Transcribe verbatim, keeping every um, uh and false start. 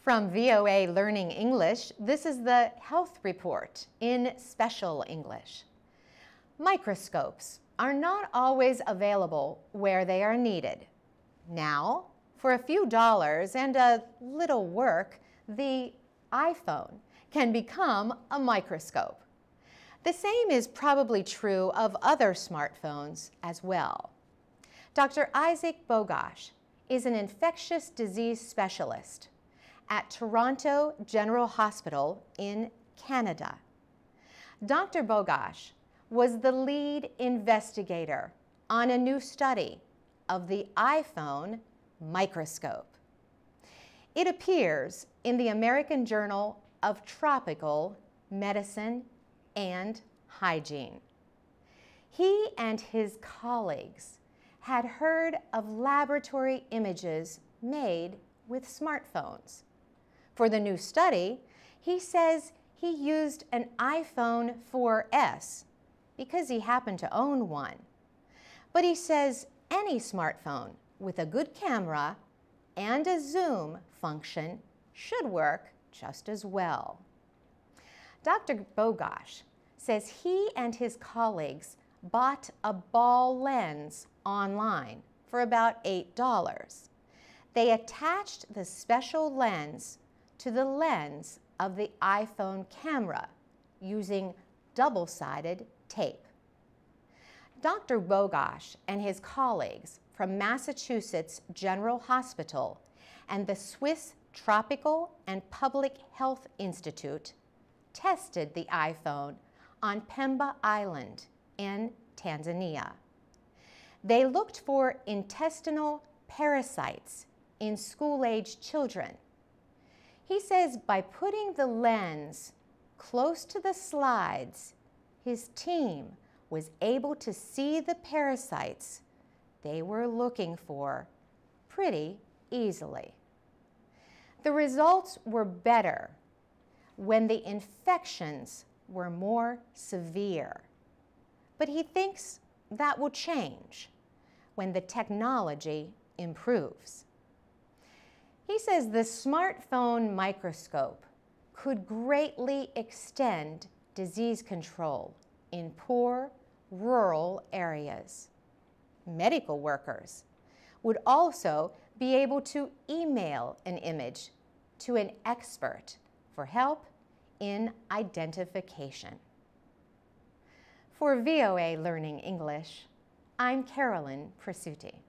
From V O A Learning English, this is the Health Report in Special English. Microscopes are not always available where they are needed. Now, for a few dollars and a little work, the iPhone can become a microscope. The same is probably true of other smartphones as well. Doctor Isaac Bogosh is an infectious disease specialist at Toronto General Hospital in Canada. Doctor Bogosh was the lead investigator on a new study of the iPhone microscope. It appears in the American Journal of Tropical Medicine and Hygiene. He and his colleagues had heard of laboratory images made with smartphones. For the new study, he says he used an iPhone four S because he happened to own one. But he says any smartphone with a good camera and a zoom function should work just as well. Doctor Bogosh says he and his colleagues bought a ball lens online for about eight dollars. They attached the special lens to the lens of the iPhone camera using double-sided tape. Doctor Bogosh and his colleagues from Massachusetts General Hospital and the Swiss Tropical and Public Health Institute tested the iPhone on Pemba Island in Tanzania. They looked for intestinal parasites in school-aged children. He says by putting the lens close to the slides, his team was able to see the parasites they were looking for pretty easily. The results were better when the infections were more severe, but he thinks that will change when the technology improves. He says the smartphone microscope could greatly extend disease control in poor, rural areas. Medical workers would also be able to email an image to an expert for help in identification. For V O A Learning English, I'm Carolyn Prasuti.